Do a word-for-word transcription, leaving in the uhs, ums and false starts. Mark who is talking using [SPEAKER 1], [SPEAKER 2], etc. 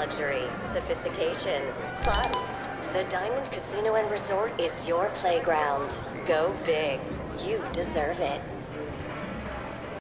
[SPEAKER 1] luxury, sophistication, fun. The Diamond Casino and Resort is your playground. Go big. You deserve it.